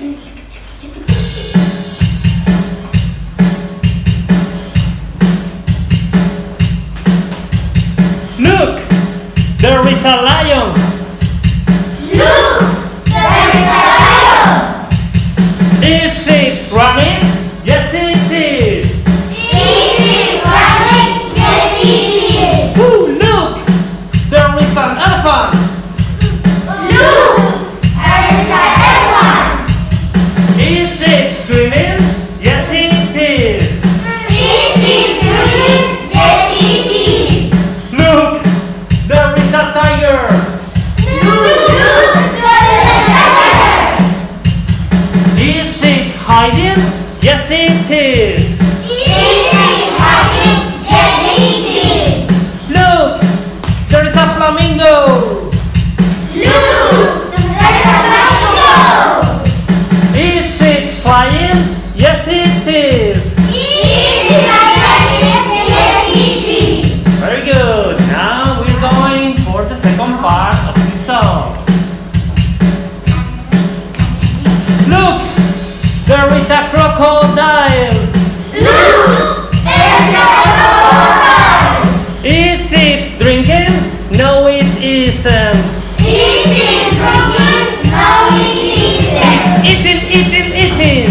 Look! There is a lion! Look! There is a lion! Is it running? Yes it is! Is it running? Yes it is! Ooh, look! There is an elephant! Look! There is an elephant! Is it swimming? Yes it is! Is it swimming? Yes it is! Look! There is a tiger! Look! There is a tiger! Is it hiding? Yes it is! Is it hiding? Yes it is! Look! There is a flamingo! Look! There is a flamingo! Is it flying? Yes it is! Is it flying? Yes it is! Very good! Now we're going for the second part of the song. Look! There is a crocodile! Look! There is a crocodile! Is it drinking? No it isn't! Is it drinking? No it isn't! It's eating! Eating!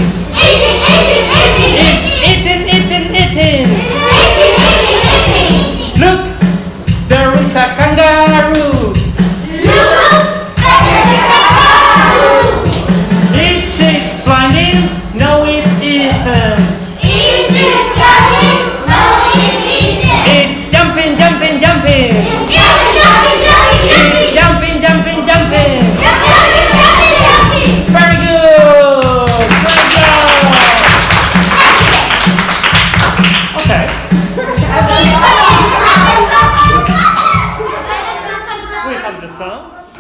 It's eating! Eating! Look! There is a kangaroo! Look! There is a kangaroo! Is it flying? No it isn't! Is it flying? No it isn't! It's jumping! Jumping! It's jumping! Jumping! Very good! Great job! Okay. We have the song.